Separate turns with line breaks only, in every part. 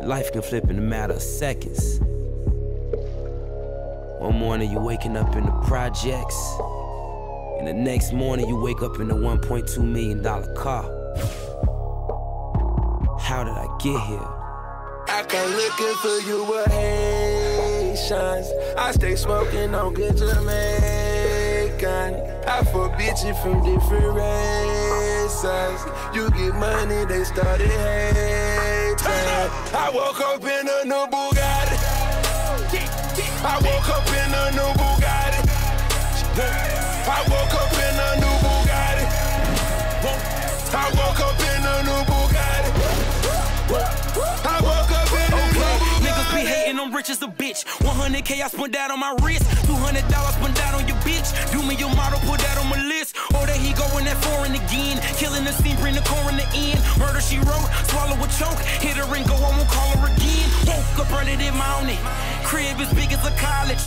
Life can flip in a matter of seconds. One morning you waking up in the projects, and the next morning you wake up in a $1.2 million car. How did I get here?
I come looking for you with Haitians. I stay smoking on good Jamaican. I fuck bitches from different races. You get money, they started hating. I woke up in a new Bugatti. I woke up in a new Bugatti. I woke up in a new Bugatti. I woke up in a new Bugatti. I woke up in a new Bugatti.
Niggas be hating, I'm rich as a bitch. 100K I spent that on my wrist. $200 spent that on your bitch. Do me your model, put that on my list. Or that he going that foreign again. Killing the scene, bring the core in the end. Murder she wrote, swallow a choke. Hit her and go, I won't call her again. Woke up early in morning. Crib as big as a college.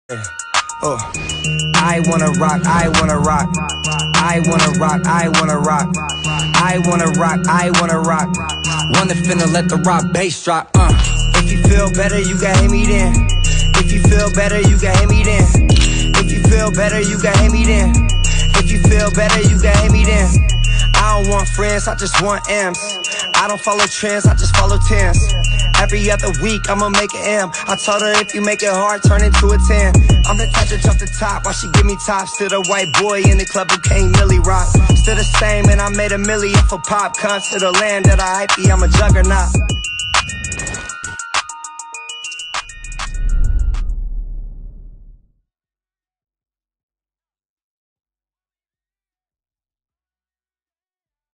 I wanna rock, I wanna rock. I wanna rock, I wanna rock. I wanna rock, I wanna rock. Wanna finna let the rock bass drop. If you feel better, you can hit me then. If you feel better, you can hit me then. If you feel better, you can hit me then. If you feel better, you can hit me then. I don't want friends, I just want M's. I don't follow trends, I just follow tens. Every other week, I'ma make an M. I told her if you make it hard, turn it to a 10. I'm the type to jump the top while she give me top. Still the white boy in the club who can't Millie rock. Still the same, and I made a million for pop. Come to the land that I hype, I'm a juggernaut.